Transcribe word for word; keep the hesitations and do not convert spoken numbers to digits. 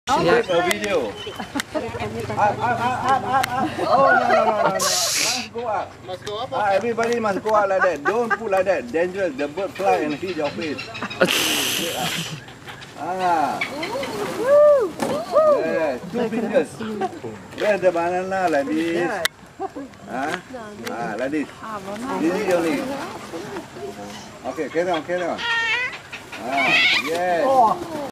Take a video. Up, up, up, up, up, up. Oh, no, no, no, no, no. Must go up. Must go up. Ah, everybody must go up like that. Don't put like that. Dangerous. The bird fly and hit your face. Ah. Yeah, two fingers. Where's the banana like this? Ah, ah, like this. This is only. Okay, carry on, carry on. Ah, yes.